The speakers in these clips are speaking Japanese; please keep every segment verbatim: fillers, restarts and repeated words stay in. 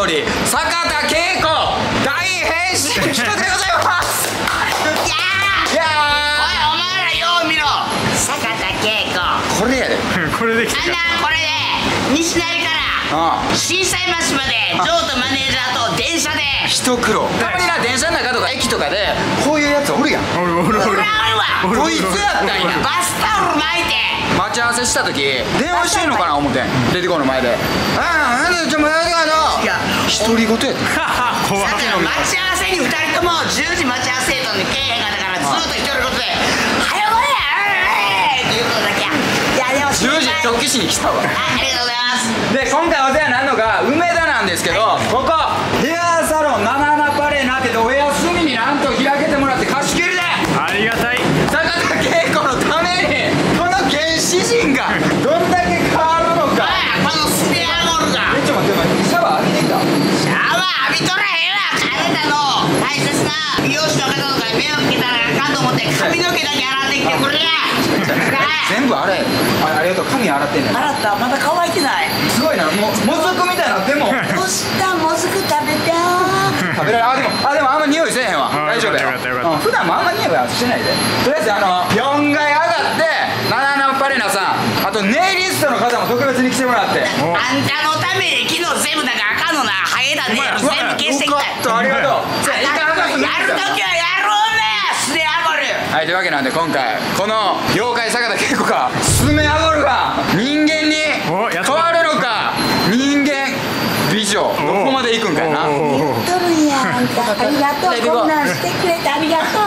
り坂田佳子大変身企画でございます。 いやー、いやー、おい、お前らよう見ろ、坂田佳子。 これやでこれできたか。 あんなこれで西成から心斎橋までジョーとマネージャーと電車で一苦労。たまにな電車の中とか駅とかでこういうやつおるやん。 おるおるおる。 おるわ。 こいつやったんや。 バスタオル巻いて待ち合わせした時電話してんのかな思ってん出てこの前で「ああなんでちょっと待ってください」独り言やった怖い。 さっきの待ち合わせにふたりともじゅうじ待ち合わせとにけえへんかったからずっと独り言で「はよこれ!」って言うことだけや。いやでもじゅうじ直帰しに来たわ。 ありがとうございます。 で今回お世話になるのが梅田なんですけど、ここヘアサロンナナナパレーナってお休みになんと開けてもらって貸し切りでありがたい。 坂田佳子のためにこの原始人がどんだけ変わるのか。 このスネアゴルがえちょっと待って待ってシャワー浴びてきた。 シャワー浴びとらへんわ。あなたの大切な美容師の方とかに迷惑かけたらあかんと思って髪の毛だけ洗ってきてくれや。 全部洗え。あありがとう。髪洗ってんねん。 洗った。まだ乾いてない。 すごいな。もうもずくみたいな。でもどうしたもずく食べた。 食べられあでもあでもあんま匂いせえへんわ。 あ大丈夫や。 よかったよかったよかったうん普段もあんま匂いはしてないで。とりあえずあのよんかい上がってナナナパレナさんあとネイリストの方も特別に来てもらって。 おあんたのために昨日全部だからあかんのな。ハゲたネイル全部消してきた。 よかったありがとう。じゃあいかがやるときはやろうね。スネアゴル。 はいというわけなんで今回この妖怪坂田佳子がスネアゴルが人間におやった変わるのか人間美女どこまで行くんかいな。 おーとるんやあんた。ありがとう。こんなんしてくれてありがとう。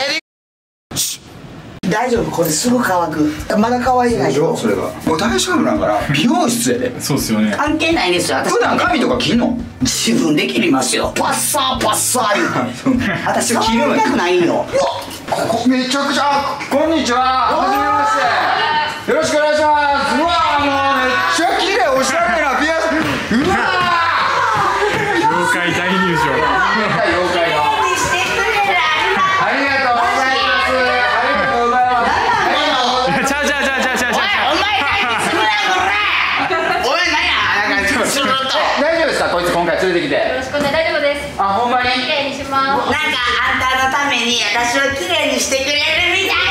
大丈夫これすぐ乾く。まだ乾いてないよ。 それがもう大丈夫なんかな。美容室やで。 そうっすよね。 関係ないですよ。私普段髪とか切んの。 自分で切りますよ。パッサーパッサー言うて。私は切りたくないよ。 ここめちゃくちゃこんにちははじめましてよろしくお願いします。うわーもうめっちゃ綺麗おしゃれなピアス。うわー妖怪大入場。 妖怪のしてくれるありがとうございますありがとうございます。 ちゃうちゃうちゃうちゃうちゃうちゃうちゃう。 お前帰ってすぐだこれ。おい何やなんかすると大丈夫ですかこいつ今回連れてきて。 よろしくお願い、大丈夫です。 あほんまに綺麗にします。 なんかあんたのために私をきれいにしてくれるみたい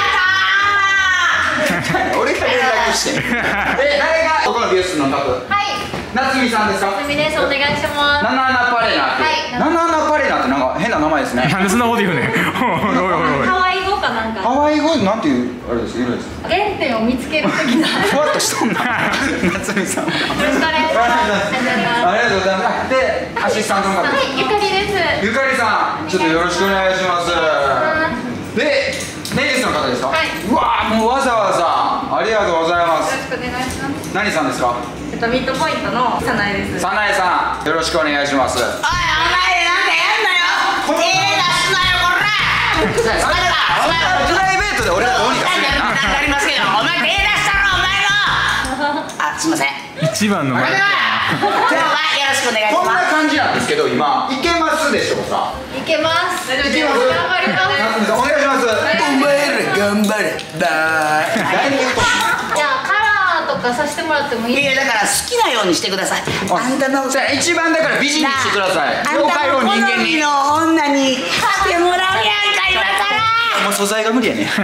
な。 俺が連絡してえ誰がここの美容室の方。 はい、 夏美さんですか。 すみです。お願いします。 ナナナパレナってはいナナナパレナってなんか変な名前ですね。 なんでそんなこと言うねん。おいおいおいおい。 ハワイ語かなんか。 ハワイ語なんていうあれですか色ですか。 原点を見つける時の。 ふわっとしとんな夏美さん。 よろしくお願いします。 ありがとうございます。で、アシスタントの方。 はい、ゆかりです。 ゆかりさん、ちょっとよろしくお願いします。で、ネイリストの方ですか。 はいうわー、もうわざわざありがとうございます。 よろしくお願いします。 何さんですか。 えっとミッドポイントの早苗です。 早苗さん、よろしくお願いします。 おいお前なんかやんなよ。手出すなよこら。それだお前プライベートで俺らどうにかするやんな。 なりますけどお前手出したろお前の。あすいません。 一番の前。 今日はよろしくお願いしこんなます。 感じなんですけど、今いけますでしょうか。 いけます。大丈夫です。頑張ります。 夏美さん、お願いします。 お前ら頑張れバーイ。 誰に言うと。 じゃあカラーとかさせてもらってもいいいですか。 やだから好きなようにしてください。あんたのじゃあ一番だから美人にしてください。 あん妖怪をたの人間に。 好みの女にしてもらうやんか今から。 もう素材が無理やね。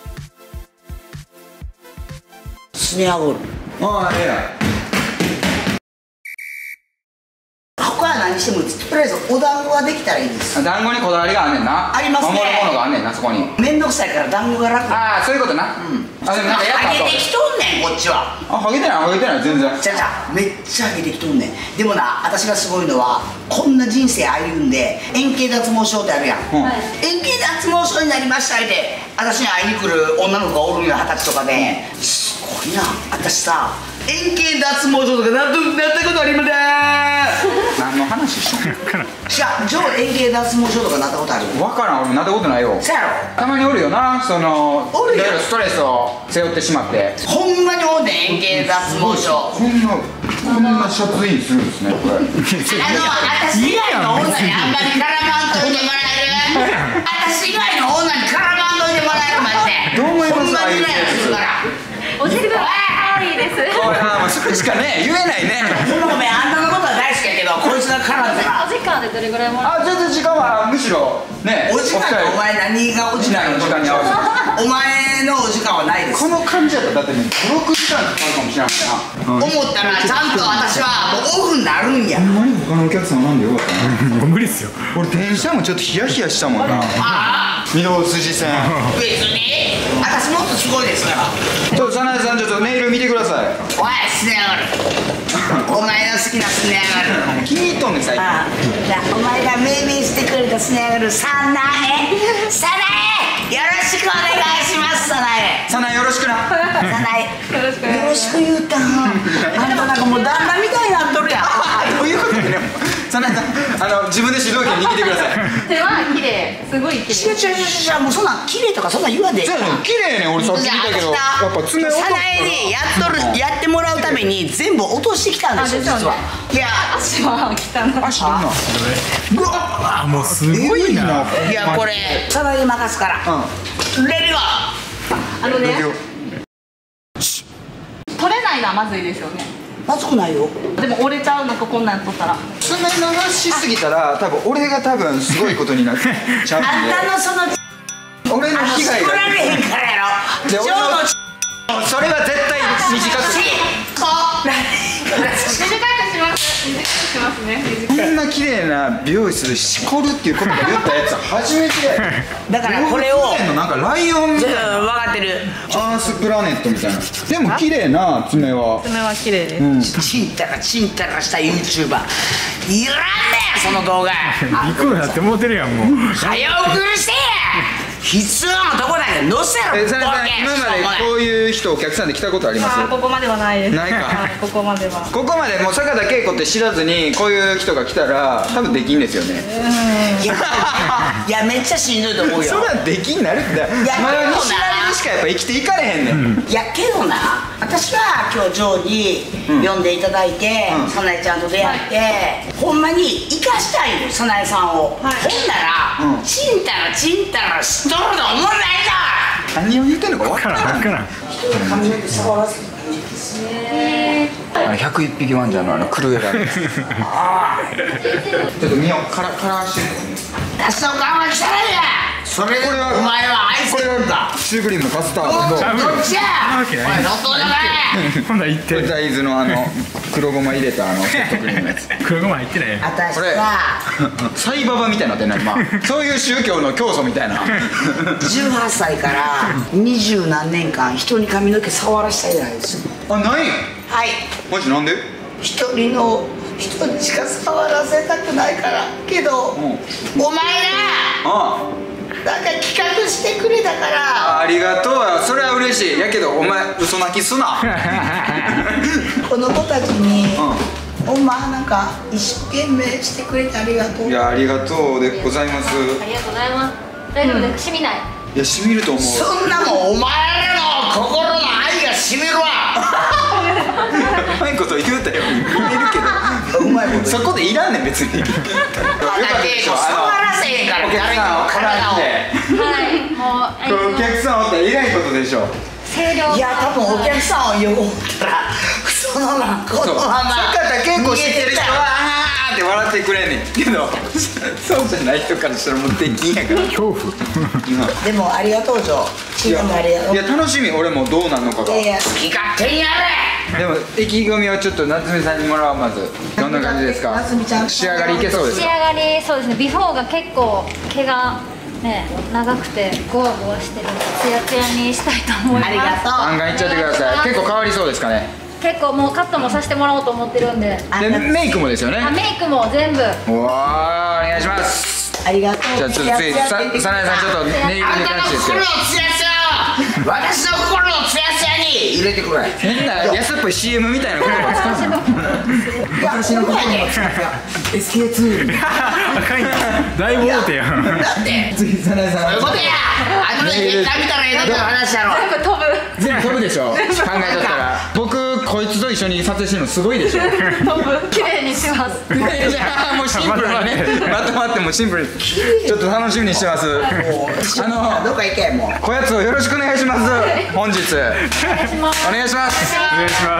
スネアゴール。 ああ、ええやん。 他は何してもいいです。とりあえずお団子ができたらいいです。 団子にこだわりがあんねんな。 ありますね守るものがあんねんな、そこに。 めんどくさいから団子が楽。 ああ、そういうことな。うん。あ、でもなんかやったハゲ後。 てきとんねんこっちは。 あ、ハゲてない、ハゲてない、全然。 じゃじゃめっちゃハゲてきとんねん。でもな私がすごいのはこんな人生歩んで円形脱毛症ってあるやん。 うん。 円形脱毛症になりましたって私に会いに来る女の子がおるんよ二十歳とかで、すごいな私さ円形脱毛症とかなっとなったことありません。 何の話しとんの。 違う上円形脱毛症とかなったことある。 わからん、俺なったことないよ。 そやろたまにおるよな、その。 おるよいろいろストレスを背負ってしまって。 ほんまにおんねん円形脱毛症。 こんな、こんなシャツインするんですね、これ。 あの私以外の女にあんまり絡まんといてもらえる。私以外の女に絡まんといてもらえるマジで。 どう思いますほんまにイライラするから。 お尻が可愛いです。 ああ、それしかね、言えないね。 ごめんごめんあんたのことは大好きやけどこいつがカラーってな。 お時間でどれぐらいもらあ、全然時間はむしろね、 お時間ってお前何がお時間お時間に合わせてお前のお時間はないです。 この感じやったらだってね、ご、ろくじかんかかるかもしれないな。 思ったらちゃんと私はもうオフになるんや。 ほんまに他のお客さんなんでよかったな。 もう無理っすよ。 俺電車もちょっとヒヤヒヤしたもんな。 あ御堂筋線。 あ、別に私もっとすごいですから。 ちょっと早苗さん、ちょっとネイル見てください。 おい、すねやがる。お前の好きなすねやがる。 気に入っとんねん最近。 ああ、じゃあお前が命名してくれたすねやがるさなえ、さなえ、よろしくお願いします。さなえ、 早苗よろしくな。 さなえ、 よろしくお願いしますよろしく言うたん。あんたなんかもう旦那みたいになっとるやん。 どういうことね。早苗さん、あの自分で主導権握ってください。 手は綺麗すごい綺違う麗違う違う違う、もうそんなん綺麗とかそんなん言わんで。 そうやねん、綺麗ねん。俺さっき見たけど、やっぱ爪落とすさなえにやっとるやってもらうために全部落としてきたんですよ、 あですよね実は。いや、 足は汚い足どんな。 うわあ、もうすごいな。 いやこれさなえに任すから。レディゴー。 あのねうん。 取れないのはまずいですよね。 まずくないよ。 でも折れちゃうのかこんなん取ったら爪流しすぎたら、多分俺が多分すごいことになっちゃうんあんたのそので。俺のあの被害作らが。 れへんからやろ。 でちょうど俺それは絶対短く。 ちこら短くします短くしますねこんな綺麗な美容室でしこるっていうことが言ったやつは初めてで。 だからこれを動物園のなんかライオンみたいな。 分かってる。 アースプラネットみたいな。でも綺麗な爪は。 爪は綺麗です、 うん。 ちんたらちんたらした YouTuber いらんねんその動画。 行くなって思ってるやんもう。 早送りしてや。必要なとこだけ載せろ。 え、早苗さん、今までこういう人お客さんで来たことありますあーここまではないですないかはいここまではここまでもう坂田恵子って知らずにこういう人が来たら多分できんですよね。 いやいやめっちゃしんどいと思うよ。 それはできんなるって。まだ西成にしかやっぱ生きていかれへんねん。 いやけどな、私は今日ジョーに呼んでいただいて、 うんさなえちゃんと出会って、ほんまに生かしたいよさなえさんを、 はいほんなら、 うんちんたらちんたらしとると思わない何を言ってんのか分わかかららん。 んわからん。 か髪の毛触らせてあのひゃくいっぴきワンちゃんのあのクルエラです。ちょっと見よう。からからしてる。 出すのかは来たらや。それでこれはお前は愛せこれるんだ。 はシュークリームのカスタどードと。 ちゃうどっちや。 なわけないおいどっとじゃない。 ほんなら行って。 大豆のあの黒ごま入れたあのソフトクリームのやつ。 黒ごま入ってない。 私これさサイババみたいになってんな今。そういう宗教の教祖みたいな。 じゅうはっさいから二十何年間人に髪の毛触らせたいないですよ。 あ、ない。 はいマジなんで？ 一人の人にしか触らせたくないからけど、 うんお前なあなんか企画してくれたからあ、ありがとうよ。それは嬉しい。やけどお前嘘泣きすな。 この子たちに、ほんまなんか一生懸命してくれてありがとう。 いや、ありがとうでございます。 ありがとうございます大丈夫ですしみないいや、しみると思う。 そんなもんお前らの心の愛がしみるわ。 うまいこと言うたよ。言えるけど。 うまいことそこでいらんねん別に。よかったでしょ。 触らせへんからお客さんを体を。 はいもうあのお客さんおったらえらいことでしょ。 声量がいや多分お客さんを呼ぶからそのままこそう。 のまま坂田恵子知ってる人はあーって笑ってくれんねんけど、そうじゃない人からしたらもうできんやから。 恐怖。 今。 でもありがとうジョー。 いやチームありがとう。 いや楽しみ。俺もどうなんのかが。 いやいや好き勝手にやれ。 でも意気込みをちょっと夏目さんにもらおう。まずどんな感じですか。 夏美ちゃん仕上がりいけそうですか。 仕上がりそうですねビフォーが結構毛がね長くてゴワゴワしてるツヤツヤにしたいと思いますありがとう。 ガンガンいっちゃってください。結構変わりそうですかね。 結構もうカットもさせてもらおうと思ってるんであでメイクもですよね。 あメイクも全部うわー、お願いします。 ありがとう。 じゃあちょっと次ささなえさんちょっとネイルあんたのに関してですけど心の。ツヤツヤを私の心のツヤツヤに入れてくれ。 変な安っぽい シーエム みたいな言葉使うの。 私の心のツヤツヤ エスケーツーあかんやん。大大手やん。 だって次さなえさん。 そういうことや。後で結果見たらええだけの話やろ。 全部飛ぶ全部飛ぶでしょ。考えとったら。僕こいつと一緒に撮影してるのすごいでしょ。 飛ぶ綺麗にしますじゃあもうシンプルにね。まとまってもシンプルに。ちょっと楽しみにしてます。あのどっか行けもう。 こやつをよろしくお願いします。本日お願いしますお願いします。 お願いします。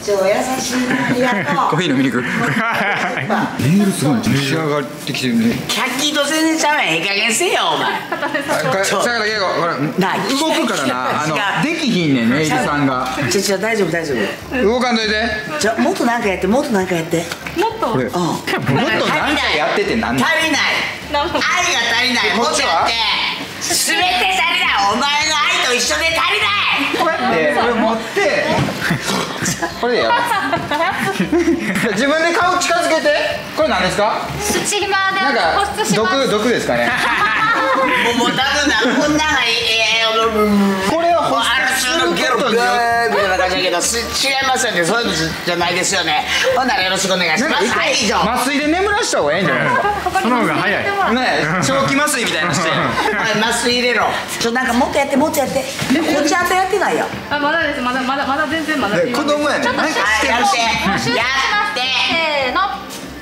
超優しいな、ありがとう。 コーヒー飲みに行く。ネイルすごい仕上がってきてるね。 キャッキーと全然ちゃうやん、ええ加減せえよお前。 さやだけどこれな動くからな、あの違うできひんねんネイルさんが。 ちょちょ大丈夫大丈夫。 動かんといて。 ちょもっとなんかやって、もっとなんかやって。 もっとこれうん。 もっと何回やっててなん足だ。 りない。愛が足りない。もっとやって。すべて足りない。お前の愛と一緒で足りない。 こうやってこれ持ってこれでやろう。自分で顔近づけて。これ何ですか。 スチーマーでなんか保湿します。 毒毒ですかね。 もうもう多分な、こんながいい。えー、 これは保ある湿す種のゲロることグーによってみたいな感じだけど、す違いますよね。そういうのじゃないですよね。ほんならよろしくお願いします。はい以上。 麻酔で眠らした方がいいんじゃないですか。 ここにその方が早いねえ長期麻酔みたいなして。 はい麻酔入れろ。ちょなんかもっとやってもっとやって。こっちあんたやってないよ。 あ、まだです。まだまだまだ全然まだ。 ね子供やねん。なんかはいやってやって。 せーの。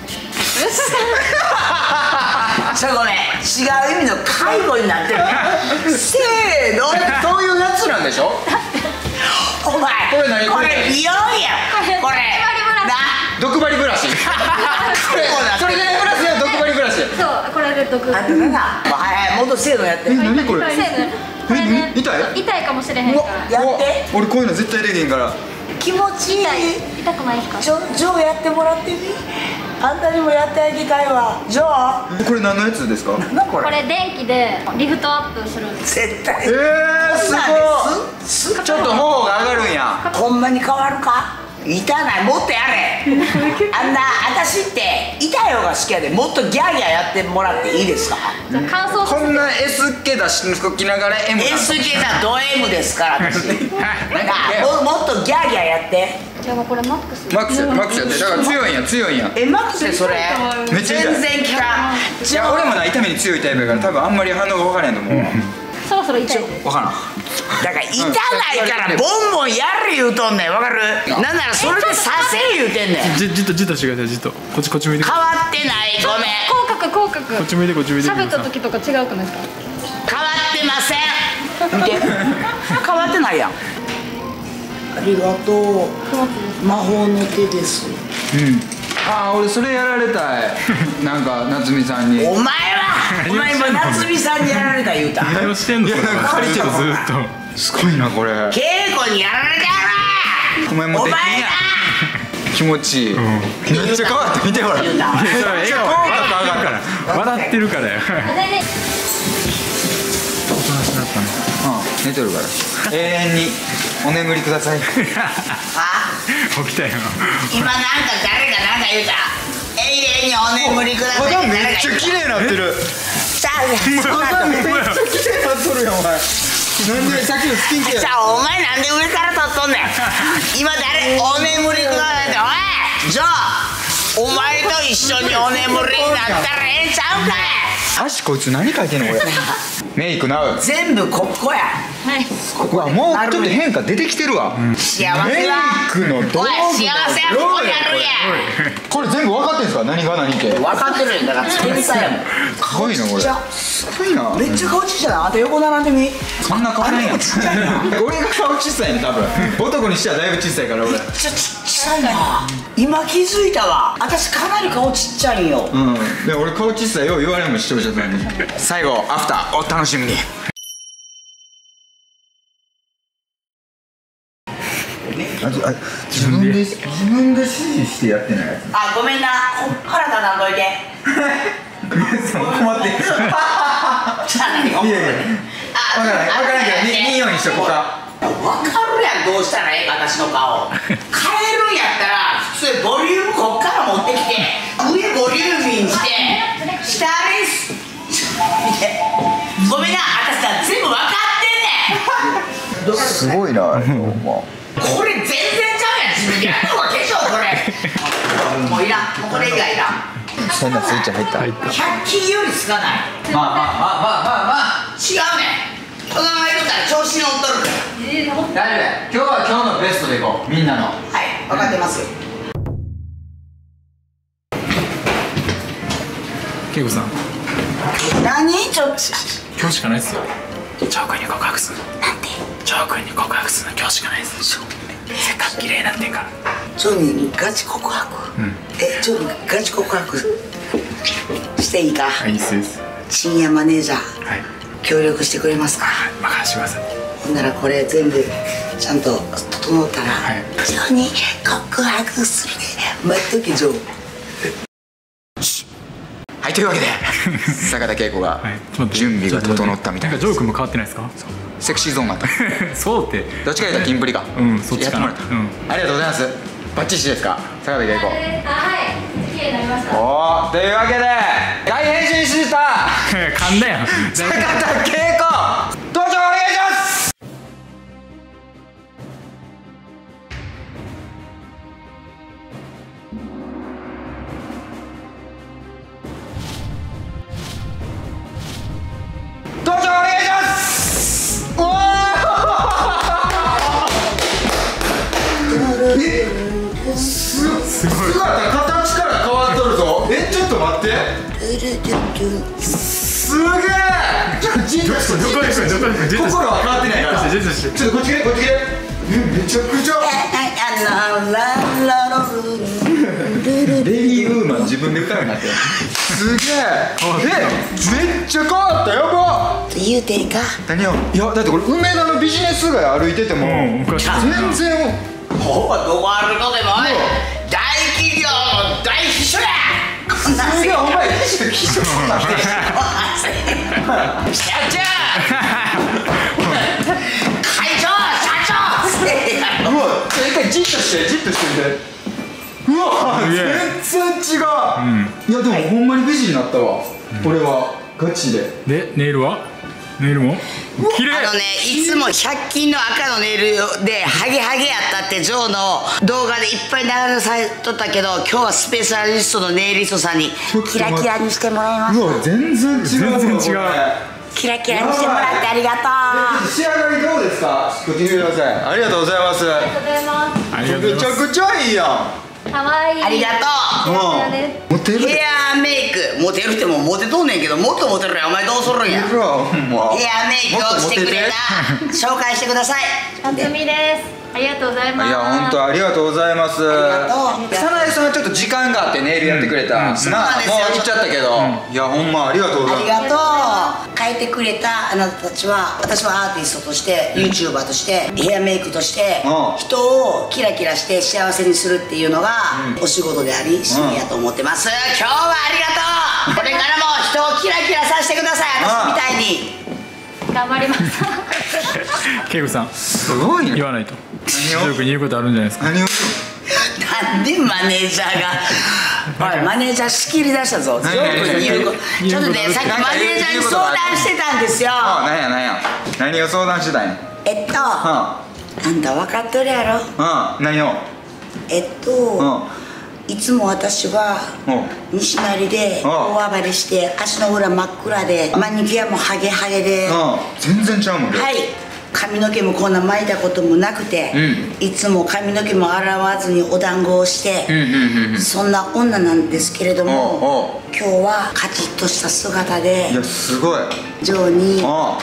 ちょごめん、違う意味の介護になってるね。せーの。 そういうやつなんでしょ。 お前これ何これ美容や。これな毒針ブラシ。これそれで眠らすよ毒針ブラシ。 そう、これで毒。 あんたな。はいはい、もっとせーのやって。 え何これ。 成分。これね、 痛い痛いかもしれへんから。 やって俺こういうの絶対できへんから。 気持ちいい。 痛い。痛くないですか。 ジョジョーやってもらってみ。あんたにもやってあげたいわ。ジョー。 これ何のやつですか。 なんこれ。 これ電気でリフトアップするんです。 絶対。 えーすごい。 すすちょっと頬が上がるんや。 ほんまに変わるか。痛ない、もっとやれ。あんな私って痛い方が好きやで。もっとギャーギャーやってもらっていいですか。 じゃあ乾燥させて。 こんな S っ気出しきながら M なん S 系だド M ですから私。なんかももっとギャーギャーやって。 じゃあもうこれマックス。 マックスやマックスやってだから強いんや強いんや。 えマックスでそれめっちゃ痛い。 全然効かん。 いや俺もな痛みに強いタイプやから多分あんまり反応が分からへんと思うわ。 そろそろ痛い。 分からん。 だから痛ないからボンボンやれ言うとんねん。わかる。なんならそれでさせ言うてんねん。 じじっとじっとしてください。じっとこっちこっち向いて。 変わってないごめん。 口角口角。 こっち向いてこっち向いて。 喋った時とか違うくないですか。 変わってません。見て変わってないやん。ありがとう。魔法の手です。 うんああ俺それやられたい。なんか夏美さんに。 お前はお前今夏美さんにやられた言うた。 何をしてんのそれ。 借りてるずーっと。 すごいなこれ。 稽古にやられたやろ。 お前もできんやお前な。 気持ちいい。めっちゃ変わって見てほら。 言うた。 笑顔笑ってるから笑ってるからよ。 全然。 おとなしなったね。 うん寝てるから。永遠にお眠りください。 あ起きたよ。 今なんか誰がなんか言うた。永遠にお眠りくださいってめ誰が言うた。 っちゃ綺麗になってる。 さあそうなめっんだ。 ちゃ綺麗になっとるやんお前。なんでさっきのスキンケア。 じゃあお前なんで上から撮っとんねん。今誰お眠りくださいって。おいじゃあお前と一緒にお眠りになったらええんちゃうかい。 足こいつ何書いてんのこれ。メイクなう。 全部ここや。 はい。 うわもうちょっと変化出てきてるわ。 幸せはメイクの道具おい幸せはここにあるんや。 これ全部分かってんすか何が何って。 分かってるんだから天才やもん。 すごいなこれ。すごいな。 めっちゃ顔ちっちゃいな。あんた横並んでみ。 そんな顔ないやん。 あれもちっちゃいな。 俺が顔小さいね多分。男にしてはだいぶ小さいから俺。 めっちゃちっちゃいな。今気づいたわ。私かなり顔ちっちゃいんよ。 うん。で俺顔小さいよう言われんもん視聴者さんに。最後アフターお楽しみに。ああ自分で自分で指示してやってないやつ。 あごめんな。腹立たんといて。 困ってる。 じゃあ何がいやいや。分からない分からないけどにようにしとこうか。 分かるやんどうしたらええか私の顔。変えるんやったら普通ボリュームこっから持ってきて上ボリューミーにして下レース見て。ごめんな私さ全部分かってんねん。 すごいな。 これ全然ちゃうやん。自分でやった方が化粧これもういらん。もうこれ以外いらん。 そんなスイッチ入った。 入った。 ひゃく均より少ない。 まあまあまあまあまあまあ。 違うねん。このままいとったら調子に乗っとる。 大丈夫。今日は今日のベストでいこうみんなの。 はい分かってますよ。 ケイコさん何ちょっと今日しかないっすよ。ジョー君に告白する。なんでジョー君に告白するの今日しかないっす。せっかく綺麗になってんからジョニーにガチ告白、うん、えジョニーガチ告白していいか。 はい、いいです。 深夜マネージャー、はい、協力してくれますか。 はい、任せてください。 ほんならこれ全部ちゃんと整ったら、はい、ジョニー告白するね。待っとけジョー。 はい、というわけで坂田佳子が準備が整ったみたいな。 ジョー君も変わってないですか。 セクシーゾーンがあったそうってどっちか言ったらキンプリか。 うん、そっちかな。 ありがとうございます。バッチシですか、坂田佳子。 あ、はい、綺麗になりました。 おー、というわけで大変身した噛んだやん坂田佳子登場お願いします。登場お願いします。おーえすすごい。姿形から変わっとるぞ。え、ちょっと待って。すげえ。ちょっとじっとして。心は変わってないから。ちょっとこっち来てこっち来て。え、めちゃくちゃレディーウーマン自分で歌うようになってる。すげえ。え、めっちゃ変わった。やばっ言うていいか。 何を。いやだってこれ梅田のビジネス街歩いてても全然ほぼどこ歩くのでも大企業の大秘書や。 すげえ。お前秘書秘書そんなんして社長会長社長。 うわ、一回じっとしてじっとしてみて。うわ、全然違う。いやでもほんまに美人になったわ。俺はガチで。 でネイルはネイルも綺麗。 あのね、いつもひゃく均の赤のネイルでハゲハゲやったってジョーの動画でいっぱい流されとったけど、今日はスペシャリストのネイリストさんにキラキラにしてもらいます。 うわ、全然違う。 全然違う。 キラキラにしてもらってありがとう。 仕上がりどうですか。こっち見てください。ありがとうございます。 ありがとうございます。 ありがとうございます。 めちゃくちゃいいやん。 かわいい。 ありがとう。 モテる。 ヘアメイクモテるってもモテとんねんけど、もっとモテるやん。お前どうするんや。ヘアメイクをしてくれた紹介してください。 夏美です。ありがとうございます。 いや本当ありがとうございます。 ありがとう。 草薙さんはちょっと時間があってネイルやってくれた。まあもう行っちゃったけど、いやほんまありがとうございます。 ありがとう。変えてくれたあなたたちは、私はアーティストとして YouTuber としてヘアメイクとして人をキラキラして幸せにするっていうのがお仕事であり趣味やと思ってます。今日はありがとう。これからも人をキラキラさせてください。私みたいに頑張ります。 ケイコさんすごいね。 言わないとジョー君に言うことあるんじゃないですか。 何を。 なんでマネージャーがおいマネージャー仕切り出したぞ。ジョー君に言うことちょっとね、さっきマネージャーに相談してたんですよ。 あ、なんやなんや何を相談してたんや。 えっとあんた分かっとるやろ。 うん、何を。 えっといつも私は西成で大暴れして足の裏真っ暗でマニキュアもハゲハゲで全然ちゃうもん。 はい、髪の毛もこんな巻いたこともなくて、うん、いつも髪の毛も洗わずにお団子をして、そんな女なんですけれども、今日はカチッとした姿で、 いやすごいジョーに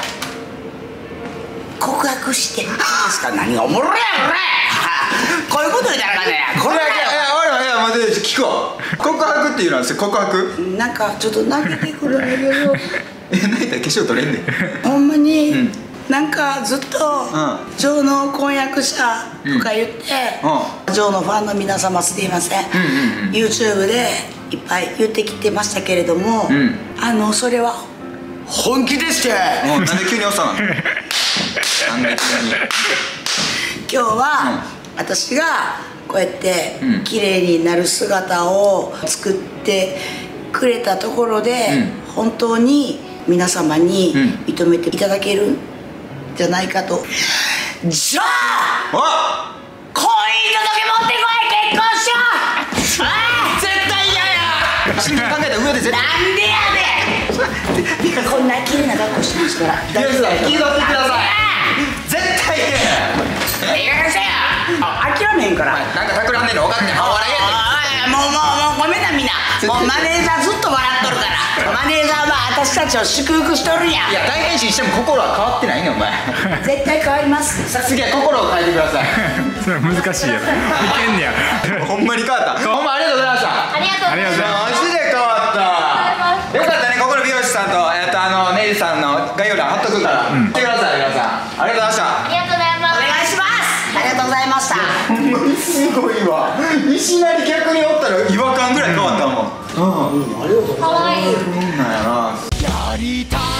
告白していいですか。何がおもろいやろね。こういうこと言ったらかね。これだけいや俺はいや待って聞こう。告白っていうのは告白なんかちょっと泣けてくるんだけどえ、泣いたら化粧取れんねんほんまに、うん、なんかずっと、うん、ジョーの婚約者とか言って、うん、ジョーのファンの皆様すいません、うんうんうん、YouTube でいっぱい言ってきてましたけれども、うん、あのそれは本気でして、 うん、なんで急に押したのなんで急に今日は、うん、私がこうやって綺麗になる姿を作ってくれたところで、うん、本当に皆様に認めていただけるんじゃないかと、うん、じゃあ婚姻届持ってこい。結婚しよう。あ絶対嫌や。真剣考えた上で絶対なんでやねんこんな綺麗な格好してますから大丈夫だ。聞いてください。絶対嫌や。 許せよ。諦めへんから。 なんか企んでんの分かってん。あ、笑えもうもうもうごめんなみんな。もうマネージャーずっと笑っとるからマネージャーは私たちを祝福しとるんや。 いや大変身しても心は変わってないねお前絶対変わります。 さあ次は心を変えてください難しいやろ。いけんねや。 ほんまに変わった。ほんまありがとうございました。 ありがとうございます。 マジで変わった。よかったね。ここの美容師さんとえっとあのネイルさんの概要欄貼っとくから見てください皆さん。ありがとうございました。 ありがとうございます。 お願いします。ありがとうございました。 ほんまにすごいわ。いきなり逆におったら違和感ぐらい変わったもん。うん。 かわいい。 そんなんやな。やりたい。